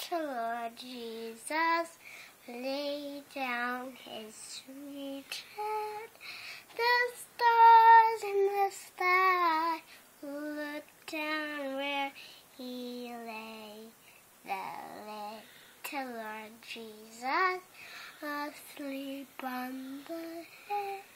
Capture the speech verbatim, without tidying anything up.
little Lord Jesus lay down his sweet head. The stars in the sky looked down where he lay. The little Lord Jesus asleep on the hay.